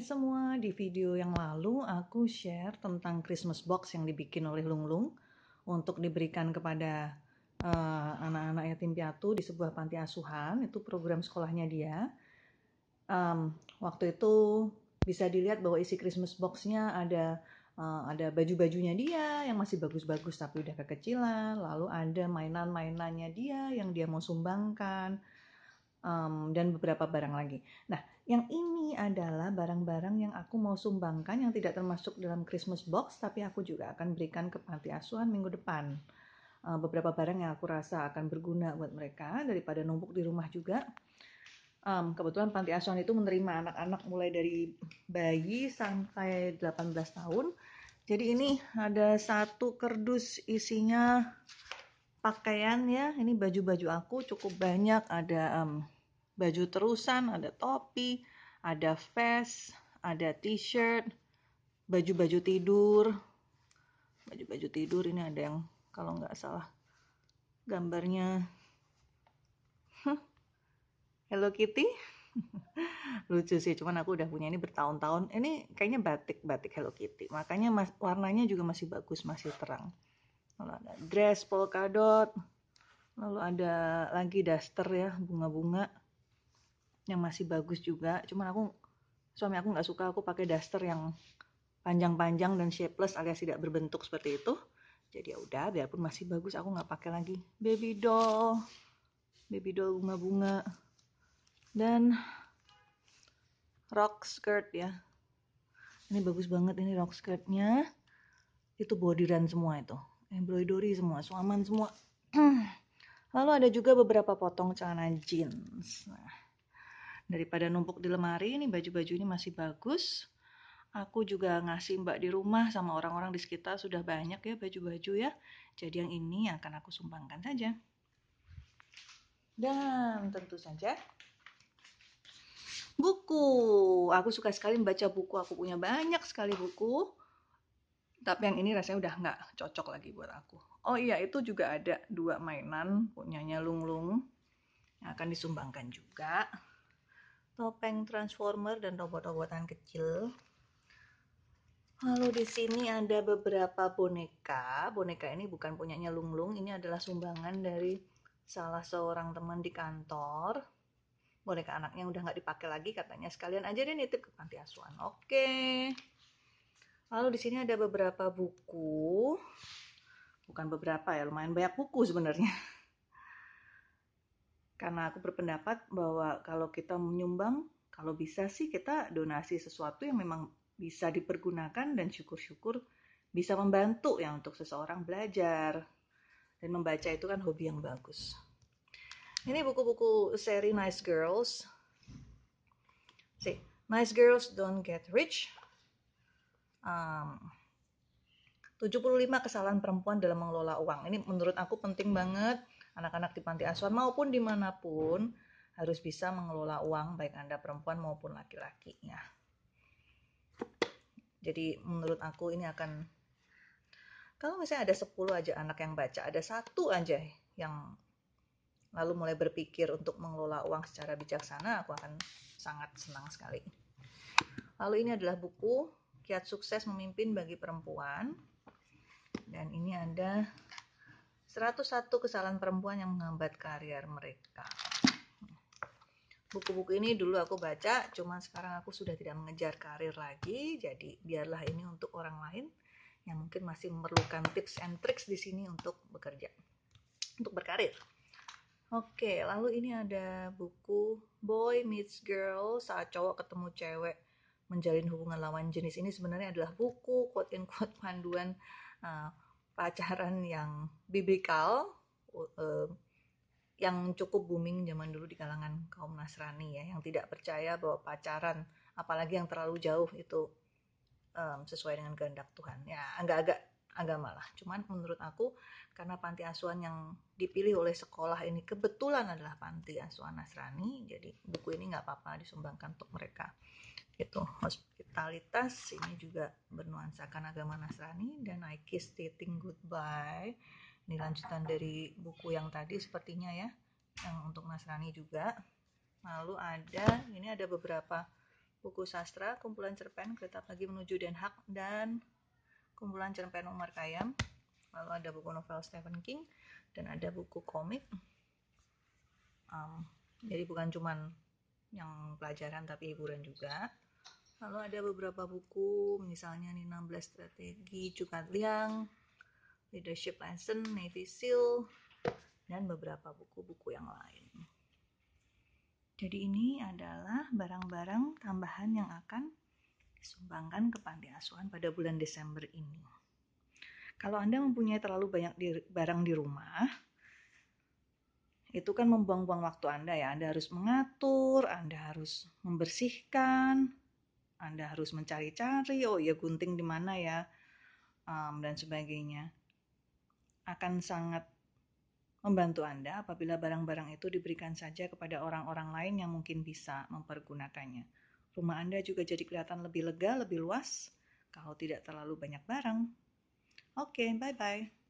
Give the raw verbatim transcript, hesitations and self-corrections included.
semua, di video yang lalu aku share tentang Christmas box yang dibikin oleh Lung Lung untuk diberikan kepada uh, anak-anak yatim piatu di sebuah panti asuhan. Itu program sekolahnya dia. Um, waktu itu bisa dilihat bahwa isi Christmas box-nya ada uh, ada baju-bajunya dia yang masih bagus-bagus tapi udah kekecilan, lalu ada mainan-mainannya dia yang dia mau sumbangkan, um, dan beberapa barang lagi. Nah, yang ini adalah barang-barang yang aku mau sumbangkan yang tidak termasuk dalam Christmas box, tapi aku juga akan berikan ke panti asuhan minggu depan. Uh, beberapa barang yang aku rasa akan berguna buat mereka daripada numpuk di rumah juga. Um, kebetulan panti asuhan itu menerima anak-anak mulai dari bayi sampai delapan belas tahun. Jadi ini ada satu kardus isinya pakaian ya. Ini baju-baju aku cukup banyak. Ada um, baju terusan, ada topi, ada vest, ada t-shirt, baju-baju tidur. Baju-baju tidur ini ada yang kalau nggak salah gambarnya Hello Kitty. Lucu sih, cuman aku udah punya ini bertahun-tahun. Ini kayaknya batik batik Hello Kitty, makanya mas, warnanya juga masih bagus, masih terang. Lalu ada dress polka dot, lalu ada lagi daster ya, bunga-bunga yang masih bagus juga. Cuman aku suami aku nggak suka aku pakai daster yang panjang-panjang dan shapeless alias tidak berbentuk seperti itu. Jadi ya udah, biarpun masih bagus aku nggak pakai lagi. Baby doll, baby doll bunga-bunga, dan rock skirt ya. Ini bagus banget ini rock skirtnya. Itu bodiran semua itu, embroidery semua, suaman semua. Lalu ada juga beberapa potong celana jeans. Nah, daripada numpuk di lemari, ini baju-baju ini masih bagus. Aku juga ngasih mbak di rumah sama orang-orang di sekitar sudah banyak ya baju-baju ya. Jadi yang ini yang akan aku sumbangkan saja. Dan tentu saja buku. Aku suka sekali membaca buku. Aku punya banyak sekali buku. Tapi yang ini rasanya udah nggak cocok lagi buat aku. Oh iya, itu juga ada dua mainan punyanya Lung Lung yang akan disumbangkan juga. Topeng Transformer dan robot-robotan kecil. Lalu di sini ada beberapa boneka. Boneka ini bukan punyanya Lung Lung, ini adalah sumbangan dari salah seorang teman di kantor. Boneka anaknya udah nggak dipakai lagi, katanya sekalian aja deh nitip ke panti asuhan. Oke. Lalu di sini ada beberapa buku. Bukan beberapa ya, lumayan banyak buku sebenarnya. Karena aku berpendapat bahwa kalau kita menyumbang, kalau bisa sih kita donasi sesuatu yang memang bisa dipergunakan dan syukur-syukur bisa membantu ya untuk seseorang belajar. Dan membaca itu kan hobi yang bagus. Ini buku-buku seri Nice Girls. See, Nice Girls Don't Get Rich. Um, tujuh puluh lima kesalahan perempuan dalam mengelola uang. Ini menurut aku penting banget. Anak-anak di panti asuhan maupun dimanapun harus bisa mengelola uang, baik Anda perempuan maupun laki-laki ya. Jadi menurut aku ini akan, kalau misalnya ada sepuluh aja anak yang baca, ada satu aja yang lalu mulai berpikir untuk mengelola uang secara bijaksana, aku akan sangat senang sekali. Lalu ini adalah buku Kiat Sukses Memimpin bagi Perempuan. Dan ini ada seratus satu kesalahan perempuan yang menghambat karier mereka. Buku-buku ini dulu aku baca, cuman sekarang aku sudah tidak mengejar karir lagi, jadi biarlah ini untuk orang lain yang mungkin masih memerlukan tips and tricks di sini untuk bekerja, untuk berkarir. Oke, lalu ini ada buku Boy Meets Girl, saat cowok ketemu cewek menjalin hubungan lawan jenis. Ini sebenarnya adalah buku quote-unquote panduan uh, pacaran yang biblikal, uh, yang cukup booming zaman dulu di kalangan kaum Nasrani ya, yang tidak percaya bahwa pacaran, apalagi yang terlalu jauh itu um, sesuai dengan kehendak Tuhan. Ya, agak-agak agama lah. Cuman menurut aku karena panti asuhan yang dipilih oleh sekolah ini kebetulan adalah panti asuhan Nasrani, jadi buku ini nggak apa-apa disumbangkan untuk mereka. Itu hospitalitas ini juga bernuansakan agama Nasrani, dan I Kiss Dating Goodbye. Ini lanjutan dari buku yang tadi sepertinya ya, yang untuk Nasrani juga. Lalu ada, ini ada beberapa buku sastra, kumpulan cerpen Kereta Pagi Menuju Den Haag, dan kumpulan cerpen Umar Khayyam. Lalu ada buku novel Stephen King, dan ada buku komik. Um, jadi bukan cuman yang pelajaran tapi hiburan juga. Lalu ada beberapa buku, misalnya nih enam belas strategi Cukat Liang, Leadership Lesson, Navy SEAL, dan beberapa buku-buku yang lain. Jadi ini adalah barang-barang tambahan yang akan disumbangkan ke panti asuhan pada bulan Desember ini. Kalau Anda mempunyai terlalu banyak di, barang di rumah, itu kan membuang-buang waktu Anda ya. Anda harus mengatur, Anda harus membersihkan, Anda harus mencari-cari, oh ya gunting di mana ya, um, dan sebagainya. Akan sangat membantu Anda apabila barang-barang itu diberikan saja kepada orang-orang lain yang mungkin bisa mempergunakannya. Rumah Anda juga jadi kelihatan lebih lega, lebih luas, kalau tidak terlalu banyak barang. Oke, bye-bye.